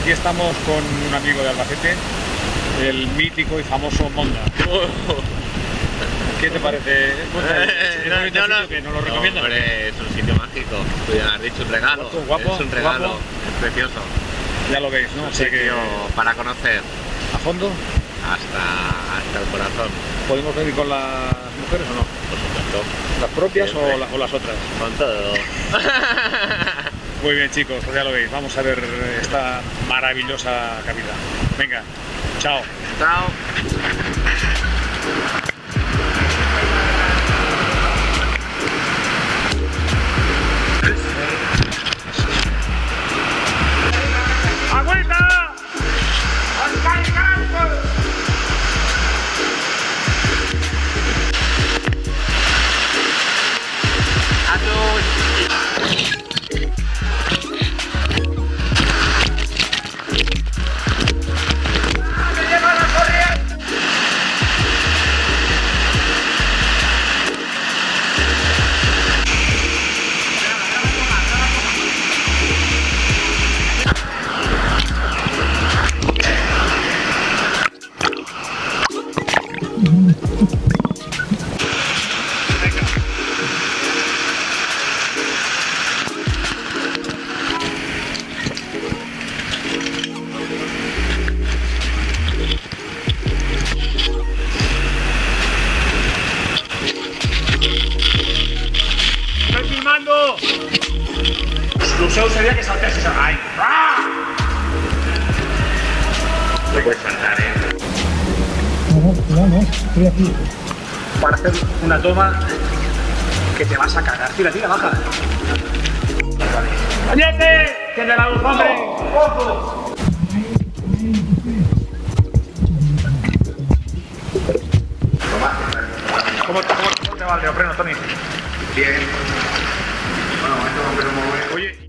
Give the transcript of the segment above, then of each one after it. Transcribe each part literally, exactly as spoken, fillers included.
aquí estamos con un amigo de Albacete, el mítico y famoso Monda. ¿Qué te parece? ¿Es un bonito sitio que nos lo recomiendas? Hombre, es un sitio mágico. Tú ya has dicho, un regalo. Guapo, guapo, es un regalo, guapo. es precioso. Ya lo veis, ¿no? Un O sea sitio que para conocer a fondo. hasta, hasta el corazón. ¿Podemos venir con las mujeres o no? Por supuesto. ¿Las propias o, Siempre. la- o las otras? Con todo. Muy bien, chicos, pues ya lo veis. Vamos a ver esta maravillosa cavidad. Venga, chao. Chao. ¡Agüita! ¡Estoy filmando! Exclusión sería que saltases ahí. ¡Ah! No puedes saltar, ¿eh? No, no, no, estoy aquí. Para hacer una toma que te vas a cagar. Tira, tira, baja. ¡Cañete! ¡Tiene la luz, hombre! ¡Ojo! ¿Cómo, cómo, cómo te va el neopreno, Tony? Bien. Bueno, esto no me lo mueve. Oye.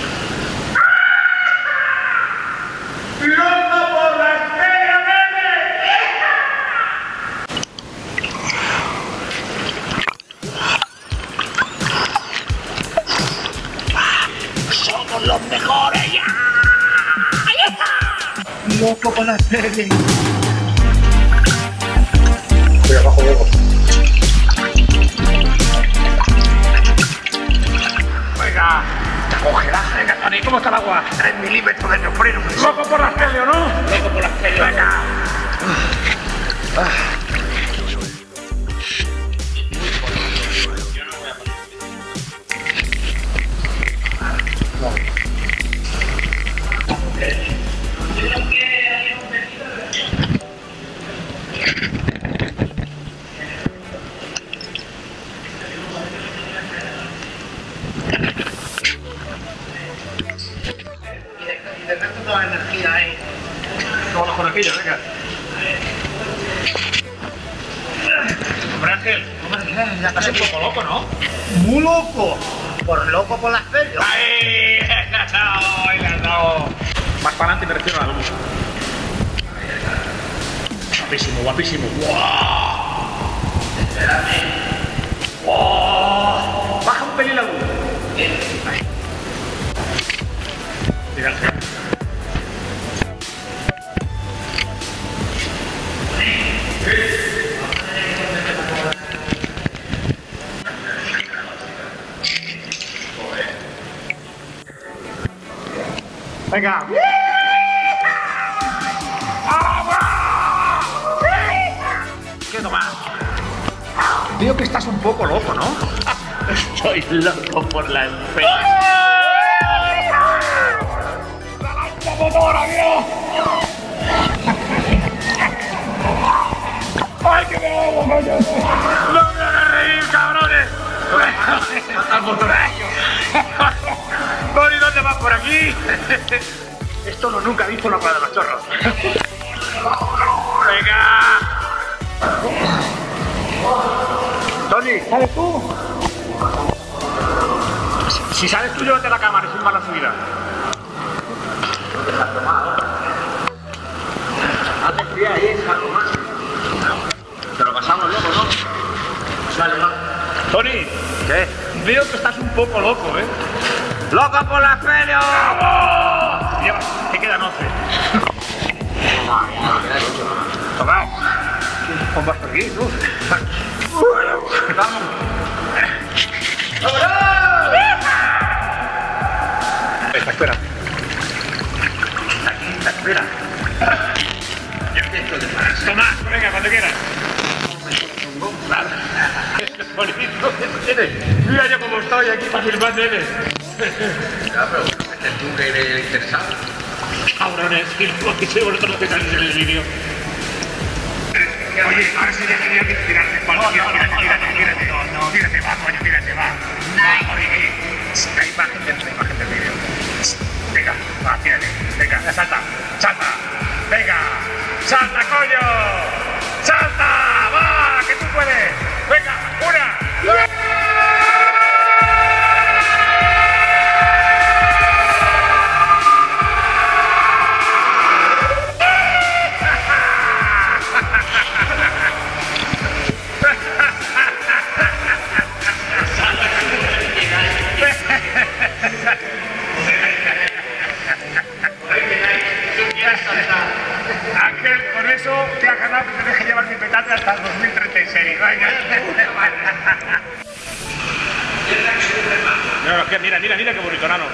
¡Loco por la estrella, ¡Somos los mejores ya! ¡Loco con la tele! Voy abajo luego. Venga, te acogerás. Venga, Tony, ¿cómo está el agua? tres milímetros de neopreno. Loco por las pelio, ¿no? Loco por las peleas. Venga. Y de repente toda la energía ahí. Todos los conejillos, venga. Hombre, Ángel, Ya estás un poco loco, ¿no? ¡Muy loco! Por loco por las peleas. ¡Ahí! ¡Le has dado! ¡Ahí le has dado! Más para adelante me refiero a la luz. Guapísimo, guapísimo. ¡Wow! ¡Wow! Baja un pelín la luz. Ahí. Mira, Ángel. Venga. ¿Qué tomas? Veo que estás un poco loco, ¿no? Estoy loco por la enfermedad. ¡La motora, Dios! ¡Ay, que me hago, coño! ¡No me hagas reír, cabrones! ¡Al motorayo! ¡Tony, ¿dónde vas por aquí? Esto no nunca he visto una cuadra de los chorros. ¡Venga! Tony, ¿Sabes tú? si sales tú, llévate la cámara y filma la subida. Hazte fría ahí, saco más. Te lo pasamos luego, ¿no? Vale, va. Tony, ¿Qué? veo que estás un poco loco, ¿eh? ¡Loco por las peleas! Dios, ¿qué queda? conoce. Toma. ¿Cómo vas por aquí, tú? Vamos. Espera, espera. Aquí, espera. Tomás, venga, cuando quieras. Claro. Es bonito que tienes. Mira yo cómo estoy aquí para filmar nenes. Ya, pero es tú que eres interesado. Cabrones, que soy vosotros los que salís en el vídeo. Oye, ahora sí dejaría que tirarte. Vale, tírate, tírate, tírate. No, no, tírate, va, coño, tírate, va. Oye, la imagen del, la imagen del vídeo. Venga, va, tírate. Venga, salta, salta. Venga, salta, coño. Salta, va, que tú puedes. Venga, una, dos. Ángel, con eso te has ganado que te deje llevar mi petate hasta el dos mil treinta y seis. No, es que mira, mira, mira qué bonito, nano.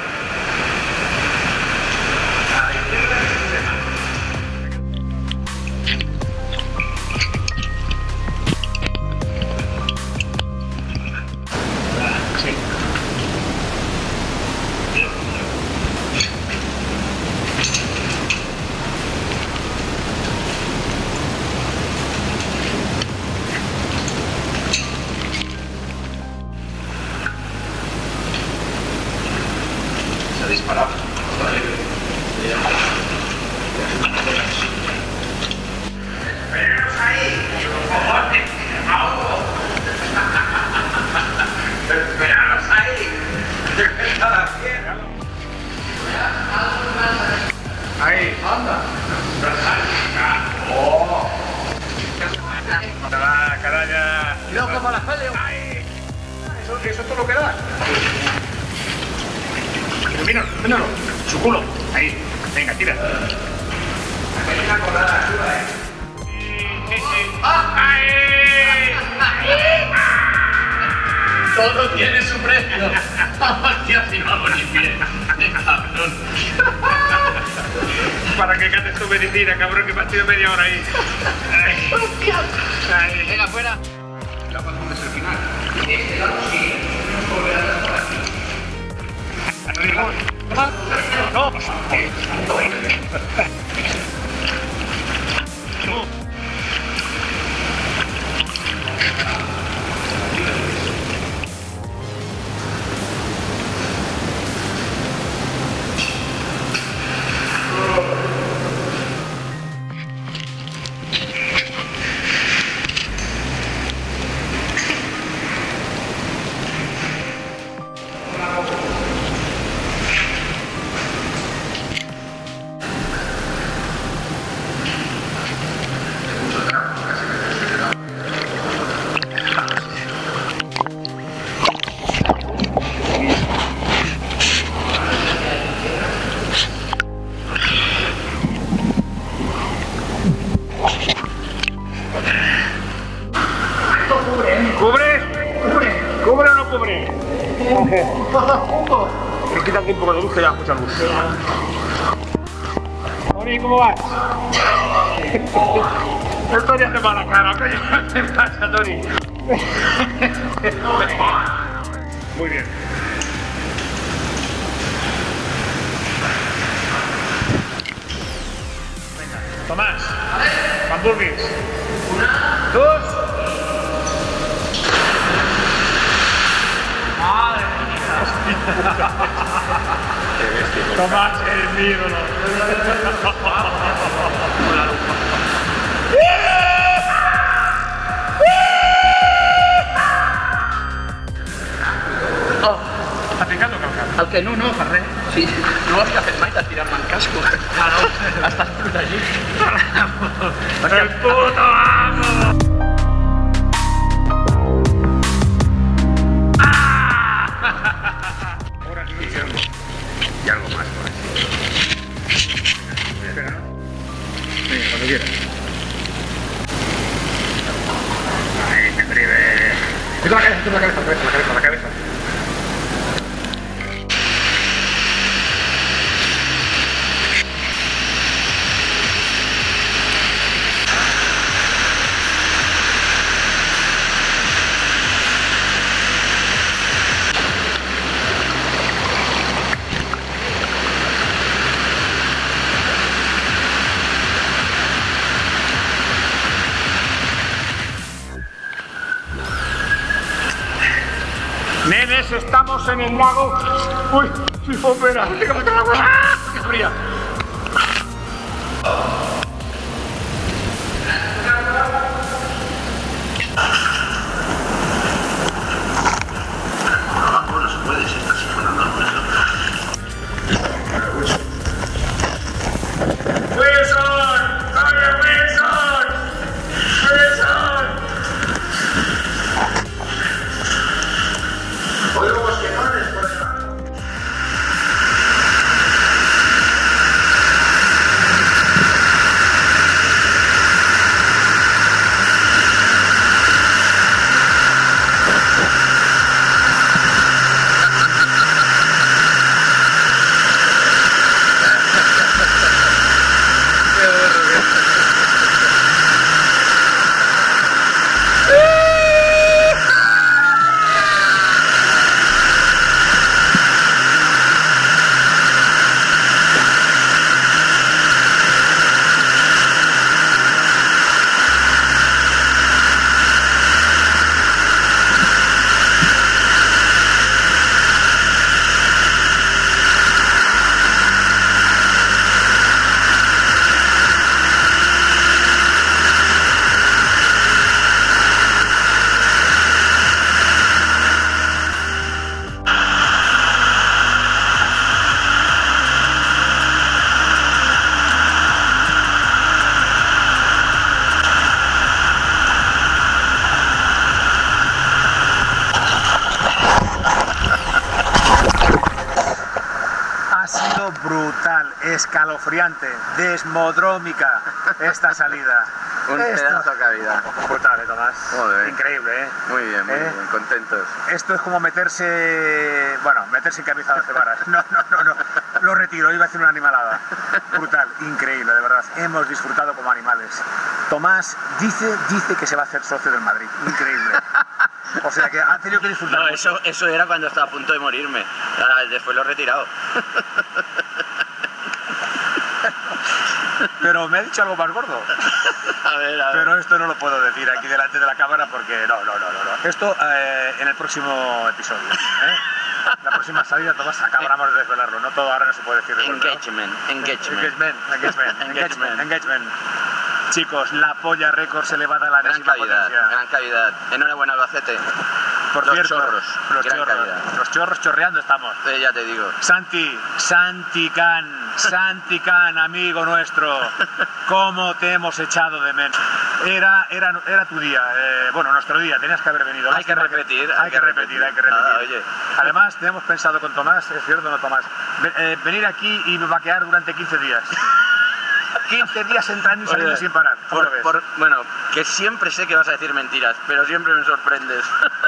Sí. Disparado. Esperaos ahí, cojones, abajo. Esperaos ahí. Ahí. Anda. Oh. Va, caralla. Cuidado con la espalda. Ahí. Eso, eso es todo lo que da. Mira, míralo, su culo. Ahí, venga, tira. Hay una colada chula, ¿eh? Sí, sí, sí. ¡Ahí! Todo tiene su precio. Hostia, si vamos ni bien. Cabrón. Para que cantes tu medicina, cabrón, que me has tenido media hora ahí. Ay. Ahí. Venga, fuera. Ya pasamos el final. Este lado sí. No volverás por aquí. No. No. Pero quítate un poco de luz que ya mucha luz. Tony, ¿cómo vas? El Tony hace mala cara, coño. ¿Qué pasa, Tony? Muy bien. Venga, Tomás. Hamburgues. Una, dos. Tomás es mi ídolo. Està picant o calcat? El que no, no, per res. Sí, no ho has fet mai de tirar-me el casco. Ah, no, estàs protegit. El puto amo! Y algo más por aquí. Quita la cabeza, quita la cabeza, la cabeza, la cabeza, la cabeza. Nenes, estamos en el lago. Uy, soy bombera. Tengo que meter agua. ¡Ah! ¡Qué fría! No se puede, se está sifonando algo. ¡Wilson! ¡Oye, Wilson! ¡Wilson! Oigo bosquetones por acá. Brutal, escalofriante, desmodrómica esta salida. Un Esto... pedazo de cavidad. Brutal, ¿eh, Tomás? Joder. Increíble, ¿eh? Muy bien, muy ¿Eh? bien, contentos. Esto es como meterse... Bueno, meterse en camisa de once varas. No, no, no, no. Lo retiro, iba a decir una animalada. Brutal, increíble, de verdad. Hemos disfrutado como animales. Tomás dice, dice que se va a hacer socio del Madrid. Increíble. O sea que ha tenido que disfrutar. No, eso, eso era cuando estaba a punto de morirme. Ahora, después lo he retirado. Pero me ha dicho algo más gordo. A ver, a ver. Pero esto no lo puedo decir aquí delante de la cámara porque no, no, no, no. no. Esto eh, en el próximo episodio. ¿eh? La próxima salida, Tomás, acabamos de desvelarlo. No todo ahora no se puede decir de golpe, ¿no? Engagement, engagement. Engagement, engagement, engagement, engagement. Chicos, la Polla Records elevada a la Gran décima cavidad, potencia. gran cavidad. Enhorabuena, Albacete. Por Los cierto, chorros, los gran chorros, cavidad. los chorros chorreando estamos. Eh, ya te digo. Santi, Santi Can, Santi Can, amigo nuestro, cómo te hemos echado de menos. Era, era, era tu día, eh, bueno, nuestro día, tenías que haber venido. Hay que repetir, hay, hay que repetir, hay que repetir. Ah, oye. Además, tenemos pensado con Tomás, es cierto, no Tomás, Ven, eh, venir aquí y vaquear durante quince días. quince días entrando y saliendo Oye, sin parar. ¿Cómo lo Por, ves? por, bueno, que siempre sé que vas a decir mentiras, pero siempre me sorprendes.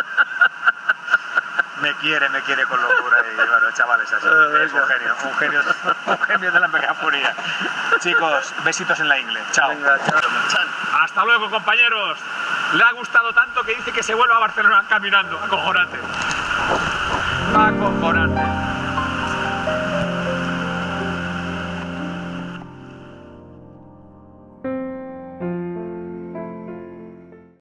Me quiere, me quiere con locura y bueno, chavales, así. Eh, Es un genio, un genio, un genio de la megafonía. Chicos, besitos en la ingle. Chao. Venga, chao. Hasta luego, compañeros. Le ha gustado tanto que dice que se vuelva a Barcelona caminando. Acojonante. Acojonante.